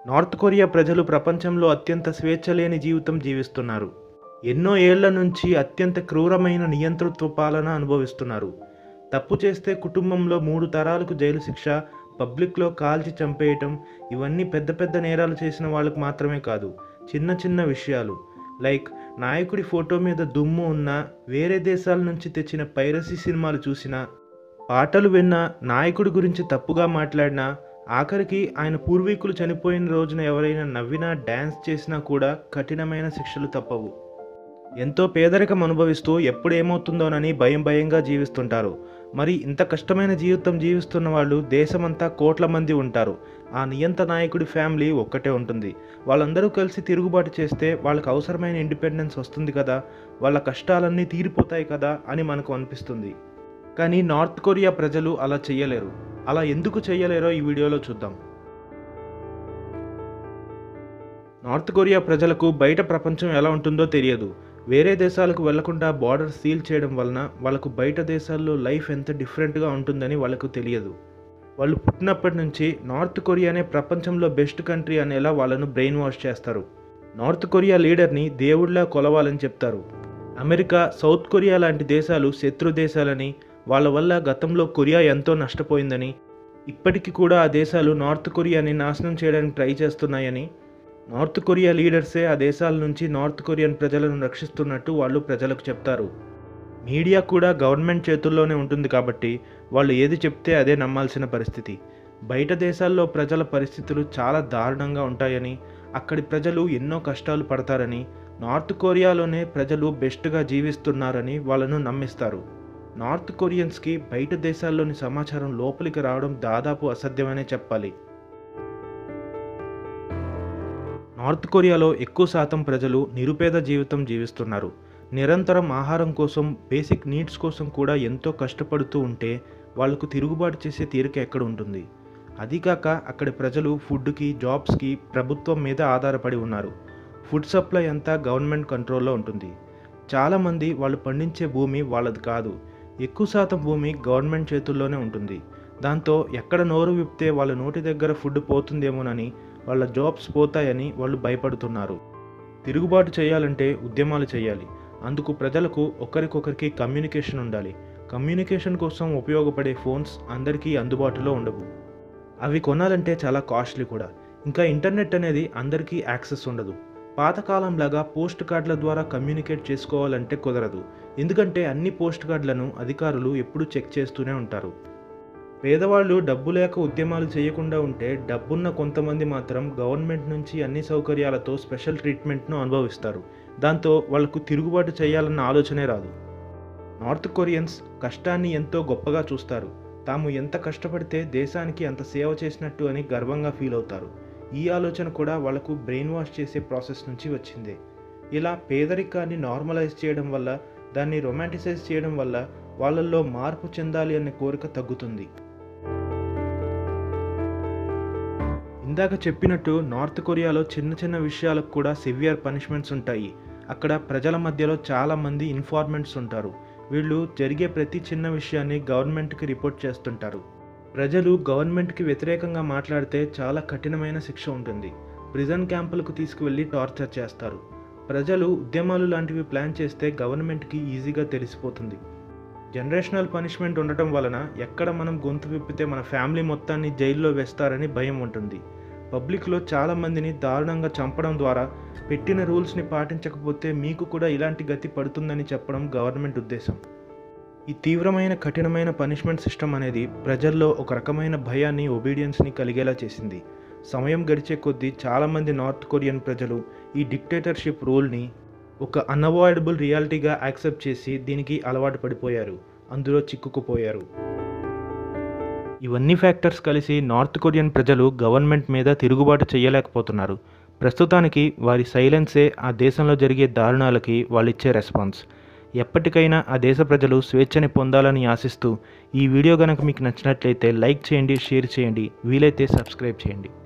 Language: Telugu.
నార్త్ కొరియా ప్రజలు ప్రపంచంలో అత్యంత స్వేచ్ఛ లేని జీవితం జీవిస్తున్నారు. ఎన్నో ఏళ్ల నుంచి అత్యంత క్రూరమైన నియంతృత్వ పాలన అనుభవిస్తున్నారు. తప్పు చేస్తే కుటుంబంలో 3 తరాలకు జైలు శిక్ష, పబ్లిక్లో కాల్చి చంపేయటం, ఇవన్నీ పెద్ద పెద్ద నేరాలు చేసిన వాళ్ళకు మాత్రమే కాదు, చిన్న చిన్న విషయాలు లైక్ నాయకుడి ఫోటో మీద దుమ్ము ఉన్నా, వేరే దేశాల నుంచి తెచ్చిన పైరసీ సినిమాలు చూసినా, పాటలు విన్నా, నాయకుడి గురించి తప్పుగా మాట్లాడినా, ఆఖరికి ఆయన పూర్వీకులు చనిపోయిన రోజున ఎవరైనా నవ్వినా, డ్యాన్స్ చేసినా కూడా కఠినమైన శిక్షలు తప్పవు. ఎంతో పేదరికం అనుభవిస్తూ ఎప్పుడేమవుతుందోనని భయంగా జీవిస్తుంటారు. మరి ఇంత కష్టమైన జీవితం జీవిస్తున్న వాళ్ళు దేశమంతా కోట్ల మంది ఉంటారు. ఆ నియంత నాయకుడి ఫ్యామిలీ ఒక్కటే ఉంటుంది. వాళ్ళందరూ కలిసి తిరుగుబాటు చేస్తే వాళ్ళకు అవసరమైన ఇండిపెండెన్స్ వస్తుంది కదా, వాళ్ళ కష్టాలన్నీ తీరిపోతాయి కదా అని మనకు అనిపిస్తుంది. కానీ నార్త్ కొరియా ప్రజలు అలా చెయ్యలేరు. అలా ఎందుకు చెయ్యలేరో ఈ వీడియోలో చూద్దాం. నార్త్ కొరియా ప్రజలకు బయట ప్రపంచం ఎలా ఉంటుందో తెలియదు. వేరే దేశాలకు వెళ్లకుండా బార్డర్ సీల్ చేయడం వలన వాళ్ళకు బయట దేశాల్లో లైఫ్ ఎంత డిఫరెంట్గా ఉంటుందని వాళ్ళకు తెలియదు. వాళ్ళు పుట్టినప్పటి నుంచి నార్త్ కొరియానే ప్రపంచంలో బెస్ట్ కంట్రీ అనేలా వాళ్ళను బ్రెయిన్ వాష్ చేస్తారు. నార్త్ కొరియా లీడర్ని దేవుడిలా కొలవాలని చెప్తారు. అమెరికా, సౌత్ కొరియా లాంటి దేశాలు శత్రు దేశాలని, వాళ్ళ వల్ల గతంలో కొరియా ఎంతో నష్టపోయిందని, ఇప్పటికీ కూడా ఆ దేశాలు నార్త్ కొరియాని నాశనం చేయడానికి ట్రై చేస్తున్నాయని, నార్త్ కొరియా లీడర్సే ఆ దేశాల నుంచి నార్త్ కొరియన్ ప్రజలను రక్షిస్తున్నట్టు వాళ్ళు ప్రజలకు చెప్తారు. మీడియా కూడా గవర్నమెంట్ చేతుల్లోనే ఉంటుంది కాబట్టి వాళ్ళు ఏది చెప్తే అదే నమ్మాల్సిన పరిస్థితి. బయట దేశాల్లో ప్రజల పరిస్థితులు చాలా దారుణంగా ఉంటాయని, అక్కడి ప్రజలు ఎన్నో కష్టాలు పడతారని, నార్త్ కొరియాలోనే ప్రజలు బెస్ట్గా జీవిస్తున్నారని వాళ్ళను నమ్మిస్తారు. నార్త్ కొరియన్స్కి బయట దేశాల్లోని సమాచారం లోపలికి రావడం దాదాపు అసాధ్యమనే చెప్పాలి. నార్త్ కొరియాలో ఎక్కువ శాతం ప్రజలు నిరుపేద జీవితం జీవిస్తున్నారు. నిరంతరం ఆహారం కోసం, బేసిక్ నీడ్స్ కోసం కూడా ఎంతో కష్టపడుతూ ఉంటే వాళ్లకు తిరుగుబాటు చేసే తీరిక ఎక్కడ ఉంటుంది? అదీకాక అక్కడి ప్రజలు ఫుడ్కి, జాబ్స్కి ప్రభుత్వం మీద ఆధారపడి ఉన్నారు. ఫుడ్ సప్లై అంతా గవర్నమెంట్ కంట్రోల్లో ఉంటుంది. చాలామంది వాళ్ళు పండించే భూమి వాళ్ళది కాదు. ఎక్కువ శాతం భూమి గవర్నమెంట్ చేతుల్లోనే ఉంటుంది. దాంతో ఎక్కడ నోరు విప్పితే వాళ్ళ నోటి దగ్గర ఫుడ్ పోతుందేమోనని, వాళ్ళ జాబ్స్ పోతాయని వాళ్ళు భయపడుతున్నారు. తిరుగుబాటు చేయాలంటే ఉద్యమాలు చేయాలి. అందుకు ప్రజలకు ఒకరికొకరికి కమ్యూనికేషన్ ఉండాలి. కమ్యూనికేషన్ కోసం ఉపయోగపడే ఫోన్స్ అందరికీ అందుబాటులో ఉండవు. అవి కొనాలంటే చాలా కాస్ట్లీ కూడా. ఇంకా ఇంటర్నెట్ అనేది అందరికీ యాక్సెస్ ఉండదు. పాతకాలంలాగా పోస్ట్ కార్డుల ద్వారా కమ్యూనికేట్ చేసుకోవాలంటే కుదరదు. ఎందుకంటే అన్ని పోస్ట్ కార్డులను అధికారులు ఎప్పుడూ చెక్ చేస్తూనే ఉంటారు. పేదవాళ్ళు డబ్బు లేక ఉద్యమాలు చేయకుండా ఉంటే, డబ్బున్న కొంతమంది మాత్రం గవర్నమెంట్ నుంచి అన్ని సౌకర్యాలతో స్పెషల్ ట్రీట్మెంట్ను అనుభవిస్తారు. దాంతో వాళ్లకు తిరుగుబాటు చేయాలన్న ఆలోచనే రాదు. నార్త్ కొరియన్స్ కష్టాన్ని ఎంతో గొప్పగా చూస్తారు. తాము ఎంత కష్టపడితే దేశానికి అంత సేవ చేసినట్టు అని గర్వంగా ఫీల్ అవుతారు. ఈ ఆలోచన కూడా వాళ్లకు బ్రెయిన్ వాష్ చేసే ప్రాసెస్ నుంచి వచ్చిందే. ఇలా పేదరికాన్ని నార్మలైజ్ చేయడం వల్ల, దాన్ని రొమాంటిసైజ్ చేయడం వల్ల వాళ్ళల్లో మార్పు చెందాలి అనే కోరిక తగ్గుతుంది. ఇందాక చెప్పినట్టు నార్త్ కొరియాలో చిన్న చిన్న విషయాలకు కూడా సివియర్ పనిష్మెంట్స్ ఉంటాయి. అక్కడ ప్రజల మధ్యలో చాలామంది ఇన్ఫార్మెంట్స్ ఉంటారు. వీళ్ళు జరిగే ప్రతి చిన్న విషయాన్ని గవర్నమెంట్కి రిపోర్ట్ చేస్తుంటారు. ప్రజలు గవర్నమెంట్కి వ్యతిరేకంగా మాట్లాడితే చాలా కఠినమైన శిక్ష ఉంటుంది. ప్రిజన్ క్యాంపులకు తీసుకువెళ్ళి టార్చర్ చేస్తారు. ప్రజలు ఉద్యమాలు లాంటివి ప్లాన్ చేస్తే గవర్నమెంట్కి ఈజీగా తెలిసిపోతుంది. జనరేషనల్ పనిష్మెంట్ ఉండటం వలన ఎక్కడ మనం గొంతు విప్పితే మన ఫ్యామిలీ మొత్తాన్ని జైల్లో వేస్తారని భయం ఉంటుంది. పబ్లిక్లో చాలామందిని దారుణంగా చంపడం ద్వారా, పెట్టిన రూల్స్ని పాటించకపోతే మీకు కూడా ఇలాంటి గతి పడుతుందని చెప్పడం గవర్నమెంట్ ఉద్దేశం. ఈ తీవ్రమైన కఠినమైన పనిష్మెంట్ సిస్టమ్ అనేది ప్రజల్లో ఒక రకమైన భయాన్ని, ఒబీడియన్స్ని కలిగేలా చేసింది. సమయం గడిచే కొద్దీ చాలామంది నార్త్ కొరియన్ ప్రజలు ఈ డిక్టేటర్షిప్ రూల్ని ఒక అన్అవాయిడబుల్ రియాలిటీగా యాక్సెప్ట్ చేసి దీనికి అలవాటు పడిపోయారు, అందులో చిక్కుకుపోయారు. ఇవన్నీ ఫ్యాక్టర్స్ కలిసి నార్త్ కొరియన్ ప్రజలు గవర్నమెంట్ మీద తిరుగుబాటు చేయలేకపోతున్నారు. ప్రస్తుతానికి వారి సైలెన్సే ఆ దేశంలో జరిగే దారుణాలకి వాళ్ళిచ్చే రెస్పాన్స్. ఎప్పటికైనా ఆ దేశ ప్రజలు స్వేచ్ఛని పొందాలని ఆశిస్తూ ఈ వీడియో కనుక మీకు నచ్చినట్లయితే లైక్ చేయండి, షేర్ చేయండి, వీలైతే సబ్స్క్రైబ్ చేయండి.